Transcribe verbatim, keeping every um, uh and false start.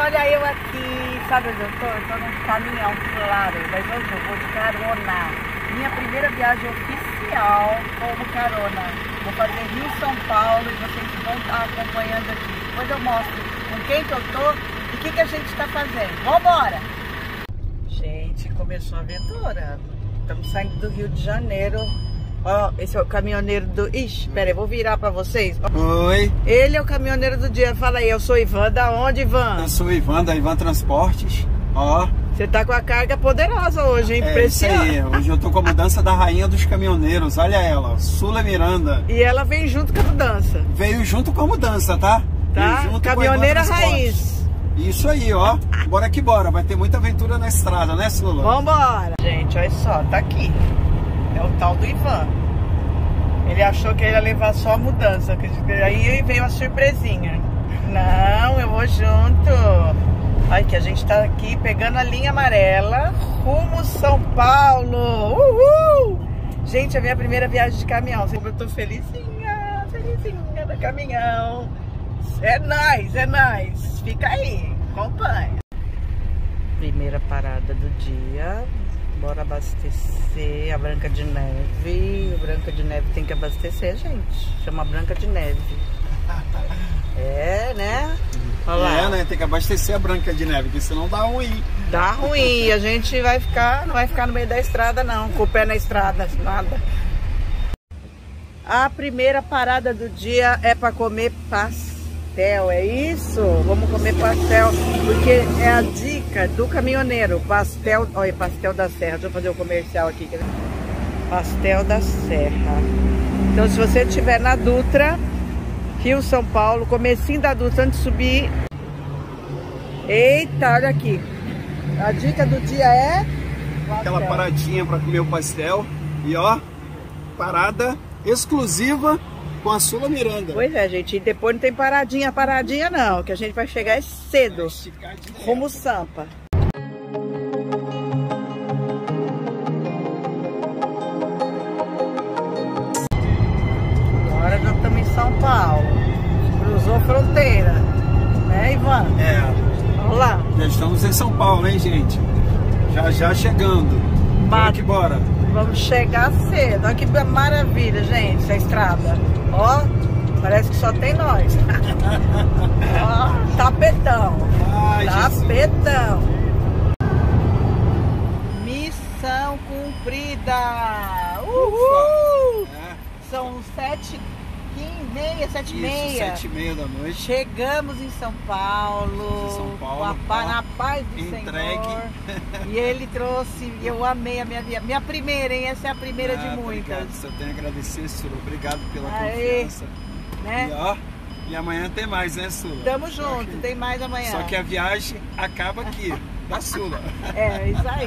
olha eu aqui, sabe onde eu tô? Eu tô num caminhão, claro, mas hoje eu vou de carona. Minha primeira viagem oficial como carona. Vou fazer Rio-São Paulo e vocês vão estar acompanhando aqui. Depois eu mostro com quem que eu tô e o que, que a gente tá fazendo. Vambora! Gente, começou a aventura. Estamos saindo do Rio de Janeiro. Ó, esse é o caminhoneiro do... Ixi, pera aí, vou virar pra vocês. Oi. Ele é o caminhoneiro do dia. Fala aí, eu sou Ivan. Da onde, Ivan? Eu sou o Ivan, da Ivan Transportes. Ó. Você tá com a carga poderosa hoje, hein? É isso aí. Hoje eu tô com a mudança da rainha dos caminhoneiros. Olha ela, Sula Miranda. E ela vem junto com a mudança. Veio junto com a mudança, tá? Tá? Veio junto Caminhoneira com a Ivan raiz. Isso aí, ó. Bora que bora. Vai ter muita aventura na estrada, né, Sula? Vambora. Gente, olha só, tá aqui. É o tal do Ivan. Ele achou que ele ia levar só a mudança. Aí veio uma surpresinha. Não, eu vou junto. Ai, que a gente tá aqui pegando a linha amarela rumo São Paulo. Uhul! Gente, é a minha primeira viagem de caminhão. Eu tô felizinha, felizinha no caminhão. É nóis, é nóis. Fica aí, acompanha. Primeira parada do dia. Bora abastecer a Branca de Neve. A Branca de Neve tem que abastecer, gente. Chama Branca de Neve. É, né? Olha lá. É, né? Tem que abastecer a Branca de Neve, porque senão dá ruim. Dá ruim. A gente vai ficar, não vai ficar no meio da estrada, não. Com o pé na estrada, nada. A primeira parada do dia é para comer pastel, é isso? Vamos comer pastel, porque é a dica do caminhoneiro. Pastel, olha, pastel da Serra. Deixa eu fazer o um comercial aqui. Pastel da Serra. Então, se você estiver na Dutra, Rio São Paulo, comecinho da Dutra, antes de subir. Eita, olha aqui. A dica do dia é aquela paradinha para comer o pastel. E ó, parada exclusiva com a Sula Miranda. Pois é, gente. E depois não tem paradinha, paradinha não. Que a gente vai chegar cedo. Rumo Sampa. Agora nós estamos em São Paulo. Cruzou fronteira. Né, Ivan? É. Vamos lá. Já estamos em São Paulo, hein, gente? Já já chegando. Bora que bora. Vamos chegar cedo. Olha que maravilha, gente, essa estrada. Ó, parece que só tem nós. Ó, tapetão. Ai, tapetão. Jesus. Missão cumprida. Uhul! É. São sete e meia, sete e meia. Sete e meia da noite. Chegamos em São Paulo. Em São Paulo. Com a, na paz do entregue. Senhor. E ele trouxe, eu amei a minha minha, minha primeira, hein? Essa é a primeira ah, de muitas. Obrigado, só tenho a agradecer, Sula. Obrigado pela Aê, confiança. Né? E, ó, e amanhã tem mais, né, Sula? Tamo junto, que, tem mais amanhã. Só que a viagem acaba aqui, da Sula. É, isso aí.